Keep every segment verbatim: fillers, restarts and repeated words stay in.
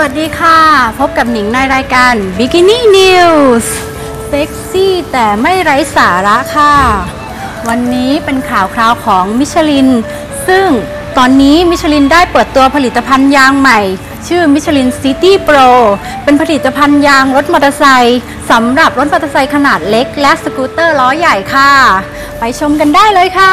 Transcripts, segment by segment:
วัสดีค่ะพบกับหนิงในรายการ Bikini News เซ็กซี่แต่ไม่ไร้สาระค่ะวันนี้เป็นข่าวคราวของมิชลินซึ่งตอนนี้มิชลินได้เปิดตัวผลิตภัณฑ์ยางใหม่ชื่อมิชลินซิตี้โปรเป็นผลิตภัณฑ์ยางรถมอเตอร์ไซค์สำหรับรถมอเตอร์ไซค์ขนาดเล็กและสกูตเตอร์ล้อใหญ่ค่ะไปชมกันได้เลยค่ะ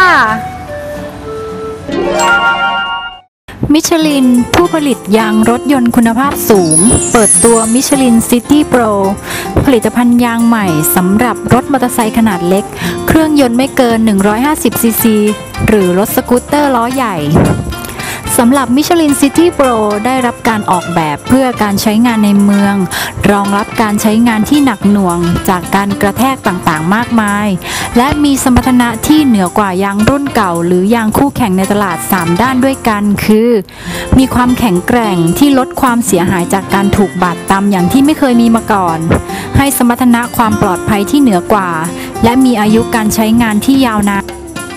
มิชลินผู้ผลิตยางรถยนต์คุณภาพสูงเปิดตัวมิชลินซิตี้โปรผลิตภัณฑ์ยางใหม่สำหรับรถมอเตอร์ไซค์ขนาดเล็กเครื่องยนต์ไม่เกินหนึ่งร้อยห้าสิบซีซีหรือรถสกูตเตอร์ล้อใหญ่สำหรับมิชลินซิตี้โปรได้รับการออกแบบเพื่อการใช้งานในเมืองรองรับการใช้งานที่หนักหน่วงจากการกระแทกต่างๆมากมายและมีสมรรถนะที่เหนือกว่ายางรุ่นเก่าหรือยางคู่แข่งในตลาดสามด้านด้วยกันคือมีความแข็งแกร่งที่ลดความเสียหายจากการถูกบาดตำอย่างที่ไม่เคยมีมาก่อนให้สมรรถนะความปลอดภัยที่เหนือกว่าและมีอายุการใช้งานที่ยาวนาน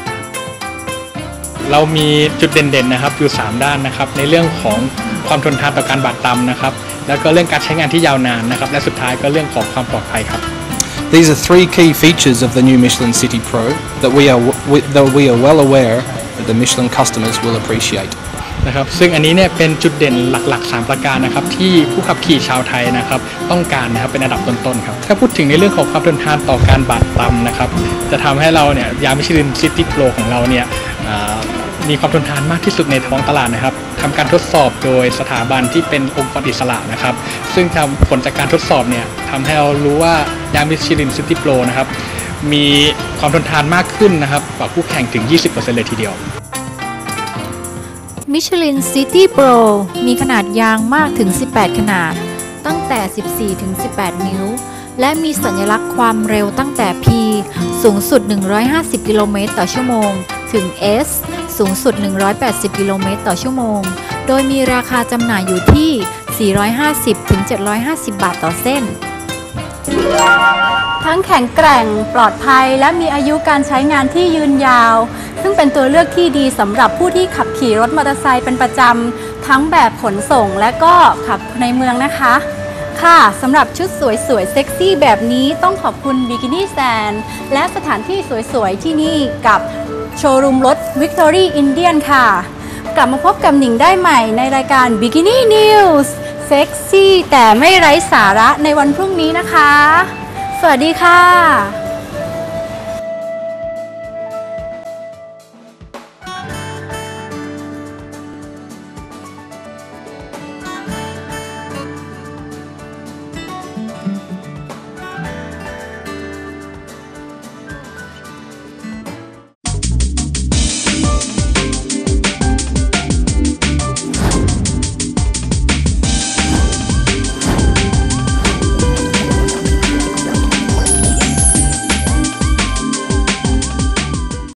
เรามีจุดเด่นๆนะครับอยู่สามด้านนะครับในเรื่องของความทนทานต่อการบาดตำนะครับแล้วก็เรื่องการใช้งานที่ยาวนานนะครับและสุดท้ายก็เรื่องของความปลอดภัยครับ These are three key features of the new Michelin City Pro that we are that we are well aware that the Michelin customers will appreciate. นะครับซึ่งอันนี้เนี่ยเป็นจุดเด่นหลักๆสามประการนะครับที่ผู้ขับขี่ชาวไทยนะครับต้องการนะครับเป็นอันดับต้นๆครับถ้าพูดถึงในเรื่องของความทนทานต่อการบาดตำนะครับจะทำให้เราเนี่ยยางมิชลินซิตี้โปรของเราเนี่ยมีความทนทานมากที่สุดในท้องตลาดนะครับทำการทดสอบโดยสถาบันที่เป็นองค์กรอิสระนะครับซึ่งทำผลจากการทดสอบเนี่ยทำให้เรารู้ว่ายางมิชลินซิตี้โปรนะครับมีความทนทานมากขึ้นนะครับกว่าคู่แข่งถึง ยี่สิบเปอร์เซ็นต์ เลยทีเดียวมิชลินซิตี้โปรมีขนาดยางมากถึงสิบแปดขนาดตั้งแต่ สิบสี่ถึงสิบแปด นิ้วและมีสัญลักษณ์ความเร็วตั้งแต่ P สูงสุดหนึ่งร้อยห้าสิบกิโลเมตรต่อชั่วโมงถึง S สูงสุดหนึ่งร้อยแปดสิบกิโลเมตรต่อชั่วโมงโดยมีราคาจำหน่ายอยู่ที่สี่ร้อยห้าสิบถึงเจ็ดร้อยห้าสิบบาทต่อเส้นทั้งแข็งแกร่งปลอดภัยและมีอายุการใช้งานที่ยืนยาวซึ่งเป็นตัวเลือกที่ดีสำหรับผู้ที่ขับขี่รถมอเตอร์ไซค์เป็นประจำทั้งแบบขนส่งและก็ขับในเมืองนะคะค่ะสำหรับชุดสวยๆเซ็กซี่แบบนี้ต้องขอบคุณ Bikini Stand และสถานที่สวยๆที่นี่กับโชว์รูมรถ Victory Indian ค่ะกลับมาพบกับหนิงได้ใหม่ในรายการ Bikini News เซ็กซี่แต่ไม่ไร้สาระในวันพรุ่งนี้นะคะสวัสดีค่ะ